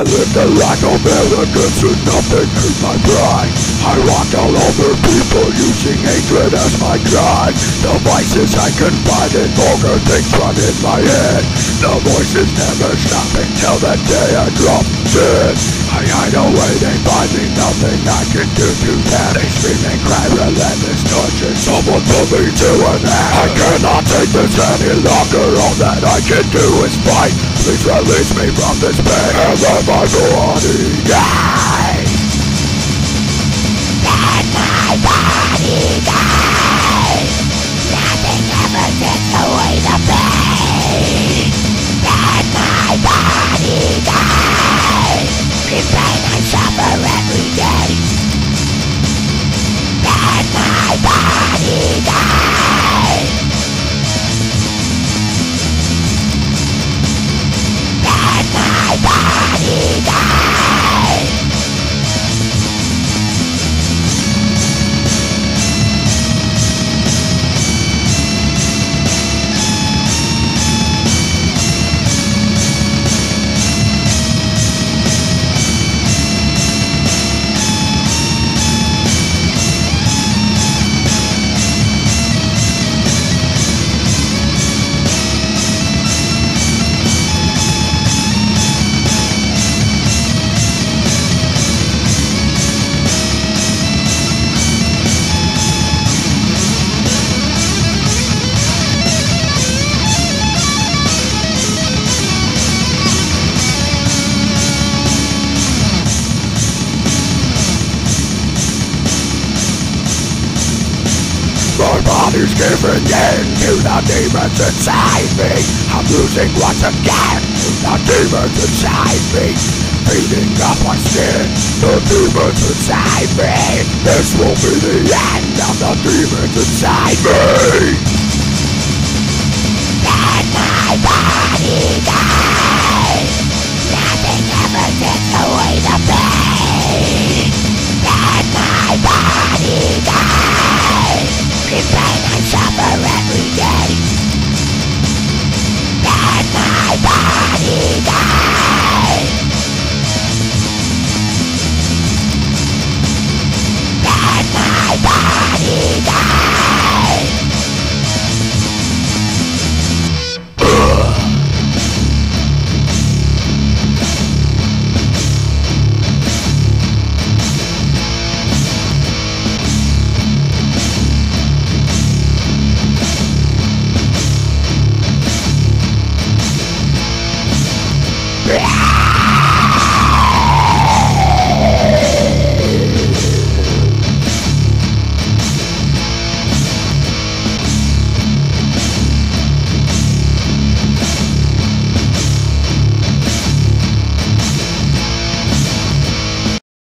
live the lack of elegance with nothing in my pride. I rock all over people using hatred as my drive. The vices I confide in, vulgar things run in my head. The voices never stopping till the day I drop dead. I hide away, they find me, nothing I can do to them. They scream and cry, relentless torture, someone put me to an end. I cannot take this any longer, all that I can do is fight. Please release me from this pain, and let my body die. Let my body die. Nothing ever takes away the pain. Let my body die. In pain I suffer every day. Let my body die. Let my body die. My body's giving in to the demons inside me. I'm losing once again to the demons inside me. Feeding off my skin, the demons inside me. This will be the end of the demons inside me. Let my body die.